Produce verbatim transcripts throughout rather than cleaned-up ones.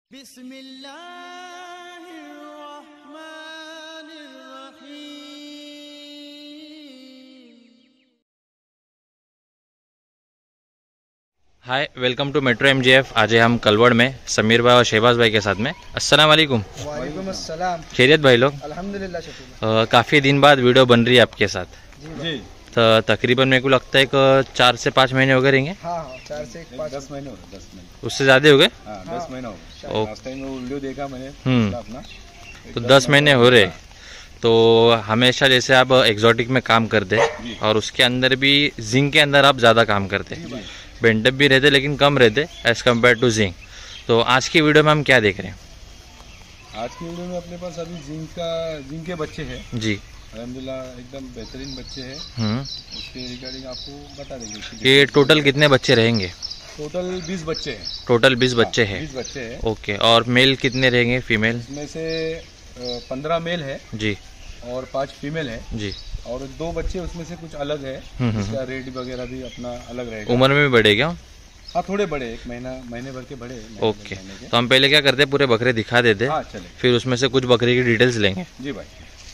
Hi, welcome to metro MGF. आज हम कलवड़ में समीर भाई और शहबाज भाई के साथ में। अस्सलाम वालेकुम। वालेकुम अस्सलाम। खैरियत भाई लोग? अल्हम्दुलिल्लाह। काफ़ी दिन बाद वीडियो बन रही है आपके साथ। जी। तो तकरीबन मेरे को लगता है कि चार से पाँच महीने हो गए रहेंगे। हाँ हाँ, चार से पाँच दस महीने हो गए। दस महीने उससे ज़्यादा हो गए। हाँ, दस महीने हो गए। लास्ट टाइम वो वीडियो देखा मैंने अपना, तो दस महीने हो रहे। तो हमेशा जैसे आप एग्जॉटिक में काम करते हैं और उसके अंदर भी जिंक के अंदर आप ज़्यादा काम करते हैं, बेंटअप भी रहते लेकिन कम रहते एज कम्पेयर टू जिंक। तो आज की वीडियो में हम क्या देख रहे हैं? आज की वीडियो में अपने पास अभी जिंक का जिंक के बच्चे हैं जी, अल्हम्दुलिल्लाह एकदम बेहतरीन बच्चे हैं। हम्म उसके रिगार्डिंग आपको बता देंगे। ये टोटल कितने बच्चे रहेंगे? टोटल बीस बच्चे हैं। टोटल बीस बच्चे हैं। बीस बच्चे हैं। ओके, और मेल कितने रहेंगे, फीमेल? इसमें से पंद्रह मेल है जी और पाँच फीमेल है जी। और दो बच्चे उसमें से कुछ अलग है, इसका रेट वगैरह भी अपना अलग रहेगा। उम्र में भी बढ़े क्या? हाँ, थोड़े बड़े, एक महीना महीने भर के बड़े। ओके, तो हम पहले क्या करते हैं, पूरे बकरे दिखा देते, हाँ चले, फिर उसमें से कुछ बकरे की डिटेल्स लेंगे। जी भाई।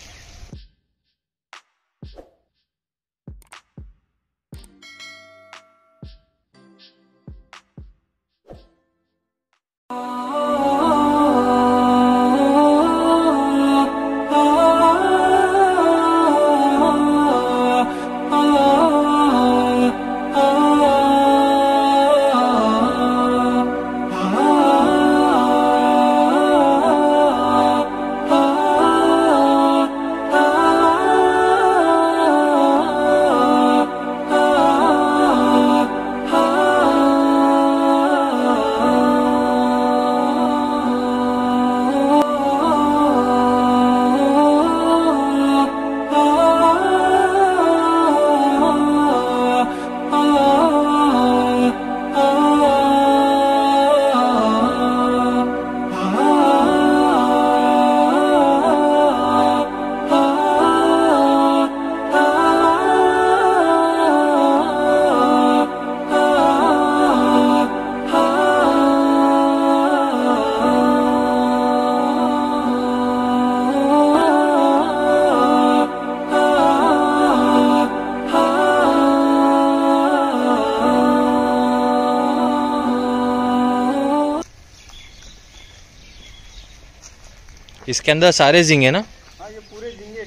इसके अंदर सारे जिंग है ना? हाँ, ये पूरे झींगे।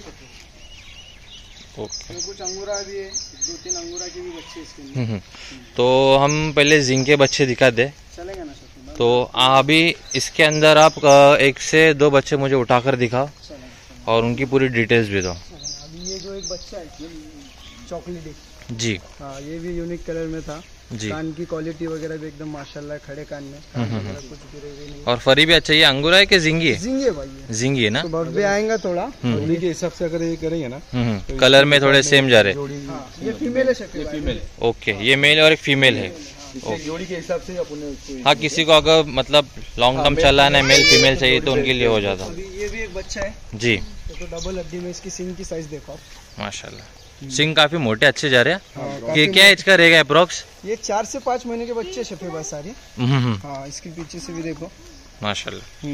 ओके, कुछ अंगूरा भी है, दो तीन अंगूरा के भी बच्चे इसके अंदर। हम्म तो हम पहले जिंग के बच्चे दिखा दे। चलेगा ना सर? तो अभी इसके अंदर आप अ, एक से दो बच्चे मुझे उठाकर दिखाओ और उनकी पूरी डिटेल्स भी दो। अभी ये जो एक बच्चा है ये चॉकलेटी, जी हाँ, ये भी यूनिक कलर में था। जी, कान की क्वालिटी वगैरह भी एकदम माशाल्लाह, खड़े कान में कान वगैरह कुछ गिरे हुए नहीं। और फरी भी अच्छा। ये अंगूरा है कि जिंगी है? झींगे भाई, ये जिंगी है ना? तो बफ भी आएगा थोड़ा। उन्हीं के हिसाब से अगर ये करेंगे ना, हम्म कलर में थोड़े सेम जा रहे। हाँ, ये फीमेल है शक्ल, फीमेल। ओके, ये मेल और एक फीमेल है। जोड़ी के हिसाब से अपने उसको। हाँ, किसी को अगर मतलब लॉन्ग टर्म चलाना है, मेल फीमेल चाहिए तो उनके लिए हो जाता। अभी ये भी एक बच्चा है जी, ये तो डबल हड्डी में, इसकी सिंग की साइज देखो आप। माशाल्लाह, सिंग काफी मोटे अच्छे जा रहे हैं। हाँ, ये क्या एज का रहेगा अप्रोक्स? ये चार से पाँच महीने के बच्चे शफे बस सारे। हम्म हाँ, इसके पीछे से भी देखो। माशाल्लाह।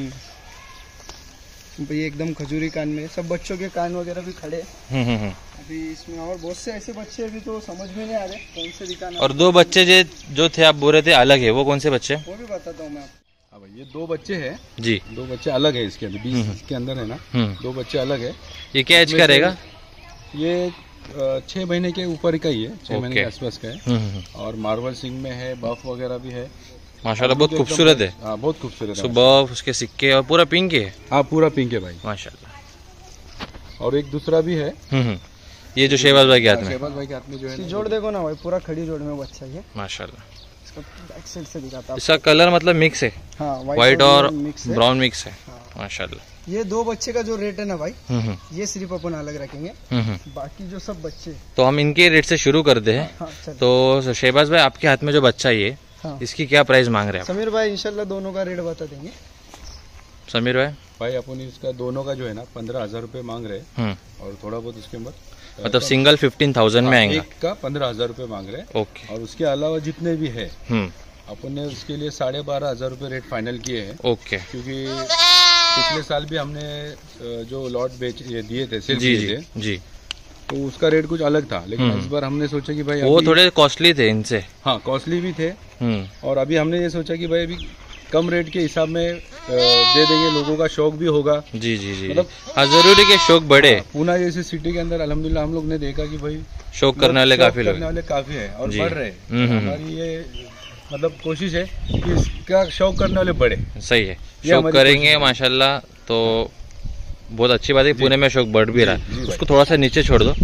हम्म ये एकदम खजूरी कान में, सब बच्चों के कान वगैरह भी खड़े। हम्म हम्म अभी इसमें और बहुत से ऐसे बच्चे अभी तो समझ में नहीं आ रहे कौन से दिखाना। और दो बच्चे जो जो थे आप बोल रहे थे अलग है, वो कौन से बच्चे? वो भी बताता हूँ मैं आपको। हाँ भाई, ये दो बच्चे हैं जी, दो बच्चे अलग है इसके अंदर, बीस के अंदर है ना, हम्म दो बच्चे अलग है। ये क्या एज का रहेगा? ये अ, छह महीने के ऊपर का ही है, छह महीने के ओके। आसपास का है। हम्म और मार्बल सिंग में है, बफ वगैरह भी है। माशाल्लाह, बहुत खूबसूरत है। हाँ, बहुत खूबसूरत है। सुबह उसके सिक्के और पूरा पिंक है। हाँ, पूरा पिंक है भाई। माशाल्लाह। और एक दूसरा भी है, हम्म ये जो शहबाज भाई के हाथ में। शहबाज भाई के हाथ में जो है इसकी जोड़ देखो ना भाई, पूरा खड़ी जोड़ में बच्चा ये। माशाल्लाह, इसका बैक साइड से दिखाता हूँ। इसका कलर मतलब मिक्स है, हाँ, व्हाइट और मिक्स है। ब्राउन मिक्स है। हाँ। माशाल्लाह। ये दो बच्चे का जो रेट है ना भाई, हम्म ये सिर्फ अपन अलग रखेंगे, हम्म बाकी जो सब बच्चे। तो हम इनके रेट से शुरू करते हैं। हाँ, चल। तो शहबाज भाई, आपके हाथ में जो बच्चा है ये, हाँ। इसकी क्या प्राइस मांग रहे हैं समीर भाई इंशाल्लाह दोनों का रेट बता देंगे। आप? समीर भाई भाई अपन इसका दोनों का जो है ना पंद्रह हजार रूपए मांग रहे हैं, हम्म और थोड़ा बहुत उसके अंदर मतलब सिंगल फिफ्टीन थाउजेंड में आएगा। एक का पंद्रह हजार रूपए मांग रहे हैं। ओके। और उसके अलावा जितने भी है हम्म अपन ने उसके लिए साढ़े बारह हजार रुपये रेट फाइनल किए हैं। ओके। क्योंकि पिछले साल भी हमने जो लॉट बेच दिए थे सेल जी किए जी थे जी तो उसका रेट कुछ अलग था, लेकिन इस बार हमने सोचा कि भाई वो अभी- थोड़े कॉस्टली थे इनसे। हाँ कॉस्टली भी थे, हम्म और अभी हमने ये सोचा कि भाई अभी कम रेट के हिसाब में अ, दे देंगे, लोगों का शौक भी होगा। जी जी जी मतलब- हाँ, जरूरी के शौक बढ़े। पूना जैसे सिटी के अंदर अल्हम्दुलिल्लाह हम लोग ने देखा कि भाई शौक करने वाले शौक काफी लोग करने वाले काफी है और जी। बढ़ रहे हैं। हम्म, हम्म, हमारी ये मतलब कोशिश है कि इसका शौक करने वाले बढ़े। सही है, ये शौक हमारी करेंगे कोशिश है। माशाल्लाह तो बहुत अच्छी बात है। पुणे में शौक बढ़ भी रहा जी, है। जी उसको थोड़ा सा नीचे छोड़ दो।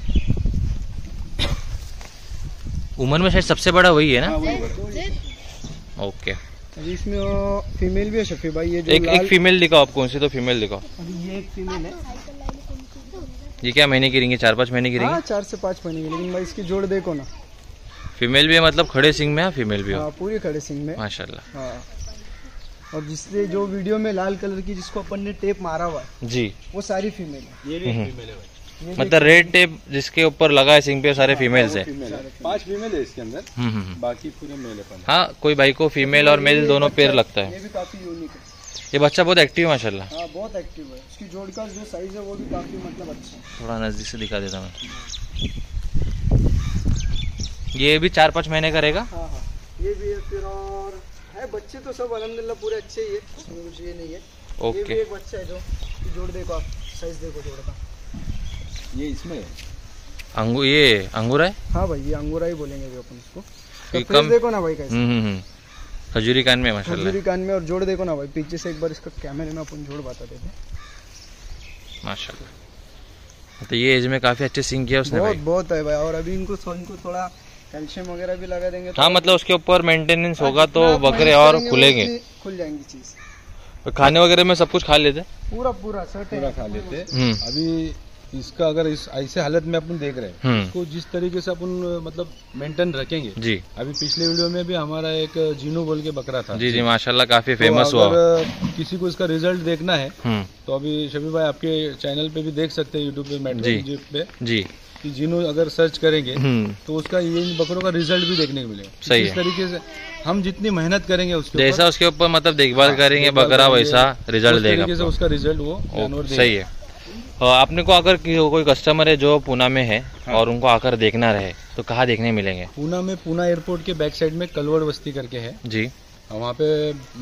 उम्र में शायद सबसे बड़ा वही है ना। हाँ, वही बढ़े। ओके। अभी इसमें फीमेल भी है शफी भाई, ये जो एक लाल- एक फीमेल दिखाओ आप, कौन सी तो फीमेल दिखाओ। अभी ये एक फीमेल है। ये क्या महीने की रिंग है? चार पाँच महीने की रिंग हाँ है? चार से पाँच महीने की, लेकिन भाई इसकी जोड़ देखो ना। फीमेल भी है मतलब खड़े सिंग में है, फीमेल भी हो हाँ पूरी खड़े सिंग में। माशाल्लाह। हाँ, और जिससे जो वीडियो में लाल कलर की जिसको अपन ने टेप मारा हुआ है जी, वो सारी फीमेल है। ये भी फीमेल है भाई। ये मतलब रेड टेप जिसके ऊपर लगा है सिंग पे सारे फीमेल्स है। फीमेल है, पांच फीमेल है इसके अंदर, हम्म हम्म, हम्म। बाकी पूरे मेल है। हाँ, कोई भाई को फीमेल और मेल दोनों पेयर लगता ये है। भी काफी यूनिक है। ये बच्चा बहुत एक्टिव है माशाल्लाह। हाँ बहुत एक्टिव है। इसकी जोड़ का जो साइज है वो भी काफी मतलब अच्छा है। थोड़ा नजदीक से दिखा देता मैं। ये भी चार पाँच महीने का रहेगा। हाँ हाँ ये भी है फिर, और है बच्चे तो सब अल्हम्दुलिल्लाह पूरे अच्छे ही है, इसमें कुछ ये नहीं है। ये भी ओके। एक बच्चा है जो इसकी जोड़ देखो आप, साइज देखो जोड़ का। ये इसमें है। अंगूर, ये अंगूर है। हाँ भाई ये अंगूरा ही बोलेंगे अभी अपन इसको। ये तो कम- देखो ना भाई कैसे हम्म हम्म हम्म। खजूरी कान में माशाल्लाह। खजूरी कान में, और जोड़ देखो ना भाई पीछे से एक बार इसका कैमरे में अपन जोड़ बता देते हैं। माशाल्लाह, तो ये एज में काफी अच्छे सिंग किया उसने बहुत भाई। बहुत है भाई, और अभी इनको इनको थोड़ा कैल्शियम वगैरह भी लगा देंगे तो हाँ मतलब उसके ऊपर मेंटेनेंस होगा तो जितना आप बकरे मेहनत और करेंगे, खुलेंगे। उतनी खुल जाएंगी चीज। खाने वगैरह में सब कुछ खा लेते। पूरा पूरा सर्टेन पूरा खा लेते हैं। हम्म अभी इसका अगर इस ऐसे हालत में अपन देख रहे हैं, हम्म। इसको जिस तरीके से अपन मतलब मेंटेन रखेंगे। जी अभी पिछले वीडियो में भी हमारा एक जीनू बोल के बकरा था। जी जी माशाल्लाह काफी तो फेमस हुआ। अगर किसी को इसका रिजल्ट देखना है हम्म तो अभी शफी भाई आपके चैनल पे भी देख सकते हैं, यूट्यूब पे मेट्रो जी। इजिप्ट पे जी कि जीनू अगर सर्च करेंगे हम्म तो उसका ये इन बकरों का रिजल्ट भी देखने को मिलेगा। सही इस है। तरीके से हम जितनी मेहनत करेंगे उसके जैसा ऊपर, उसके ऊपर मतलब देखभाल करेंगे देखभाल बकरा करेंगे, वैसा रिजल्ट उस देगा तरीके से आपको। उसका रिजल्ट वो जानवर ओ, देगा। सही है। अ, आपने को अगर कि- कोई कस्टमर है जो पूना में है हाँ। और उनको आकर देखना रहे तो कहाँ देखने मिलेंगे? पूना में पूना एयरपोर्ट के बैक साइड में कलवड़ बस्ती करके है, जी, वहाँ पे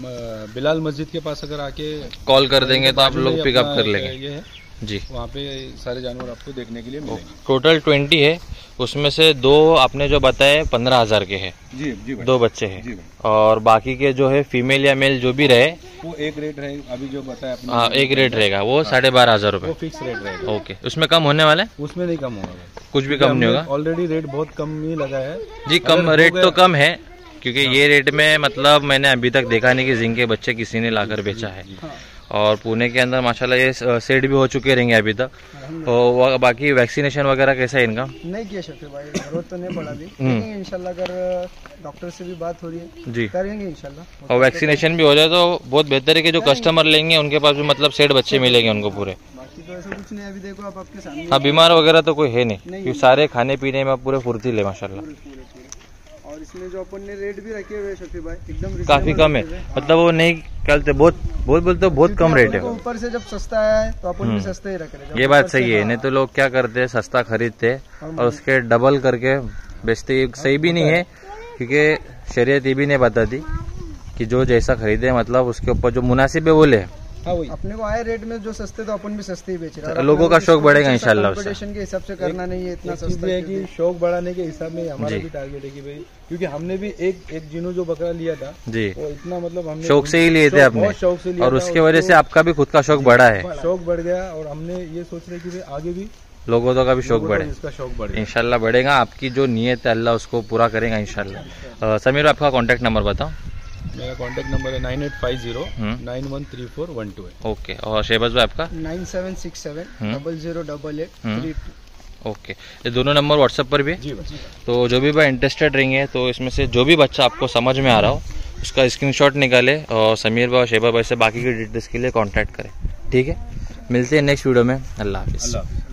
म, बिलाल मस्जिद के पास अगर आके कॉल कर देंगे तो आप बाजू में लोग ही पिकअप अपना कर लेंगे। ये है, जी, वहाँ पे सारे जानवर आपको देखने के लिए मिलेंगे। टोटल ट्वेंटी है, उसमें से दो आपने जो बताए पंद्रह हजार के हैं, जी जी भाई। दो बच्चे जी हैं, भाई। और बाकी के जो है फीमेल या मेल जो भी रहे वो एक रेट है अभी जो बताया आपने। हाँ, एक रेट रहेगा वो साढ़े बारह हजार वो रुपये। फिक्स रेट रहेगा, ओके, उसमें कम होने वाला है? उसमें नहीं कम होगा भाई। कुछ भी कम नहीं होगा? ऑलरेडी रेट बहुत कम ही लगा है जी, अगर कम हो रेट गया- तो कम है क्योंकि ये रेट में मतलब मैंने अभी तक देखा नहीं कि जिंक के बच्चे किसी ने लाकर बेचा है। और पुणे के अंदर माशाल्लाह ये सेट भी हो चुके रहेंगे अभी तक। और बाकी वैक्सीनेशन वगैरह कैसा है इनका? नहीं किया शफी भाई, जरूरत तो नहीं पड़ा अभी, लेकिन इंशाल्लाह अगर डॉक्टर से भी बात हो रही है जी, करेंगे इंशाल्लाह। और वैक्सीनेशन भी हो जाए तो बहुत बेहतर है कि जो कस्टमर लेंगे उनके पास भी मतलब सेट बच्चे मिलेंगे उनको पूरे। बाकी तो ऐसा कुछ नहीं, अभी देखो आप आपके सामने हाँ, बीमार वगैरह तो कोई है नहीं नहीं। क्योंकि सारे खाने पीने में पूरे फुर्तीले माशाल्लाह। पूरे पूरे पूरे। और इसमें जो अपन ने रेट भी रखे हुए हैं शफी भाई एकदम काफी reasonable कम है, रखे हुए हैं। मतलब वो नहीं कहते बहुत बहुत बोलते हो, बहुत कम क्योंकि रेट अपन को है। ऊपर से जब सस्ता है तो अपन भी सस्ते ही रख रहे हैं। जब ये बात ऊपर से- सही है, हाँ, नहीं तो लोग क्या करते हैं सस्ता खरीदते और उसके डबल करके बेचते। ये सही भी नहीं है क्योंकि शरीयत ये भी नहीं बताती कि जो जैसा खरीदे मतलब उसके ऊपर जो मुनासिब है वो ले। हाँ वही। अपने को आए रेट में जो सस्ते तो अपन भी सस्ते ही बेच रहे हैं। और लोगों अपने का को शौक इसको बढ़ेगा कुछ ऐसा इंशाल्लाह उससे। कंपटीशन के हिसाब से करना नहीं है इतना एक चीज सस्ता ये है कि क्योंकि- शौक बढ़ाने के हिसाब में हमारा जी। भी टारगेट है कि भाई, क्योंकि हमने भी एक एक जिनू जो बकरा लिया था जी, वो इतना मतलब हमने शौक से ही लिए थे शौक- आपने बहुत शौक से लिया और था, उसकी वजह से आपका भी खुद का शौक बढ़ा है। शौक बढ़ गया और हमने ये सोच रहे कि भाई आगे भी लोगों तो का भी शौक लोगों को बढ़े, इसका शौक बढ़ गया। इंशाल्लाह बढ़ेगा। आपकी जो नीयत है अल्लाह उसको पूरा करेगा इंशाल्लाह। अ, समीर आपका कॉन्टैक्ट नंबर बताओ। मेरा कॉन्टैक्ट नंबर है nine eight five zero hmm. Nine one three four one two है। ओके, और शहबाज भाई आपका? Nine seven six seven hmm. Double zero double eight hmm. Three two. Okay, ये दोनों नंबर व्हाट्सएप पर भी है। जी भाई। तो जो भी भाई इंटरेस्टेड रहेंगे तो इसमें से जो भी बच्चा आपको समझ में आ रहा हो उसका स्क्रीनशॉट निकाले और समीर भाई और शहबाज भाई से बाकी की डिटेल्स के लिए कांटेक्ट करें। ठीक है, मिलते हैं नेक्स्ट वीडियो में। अल्लाह हाफिज़। अल्लाह हाफिज़।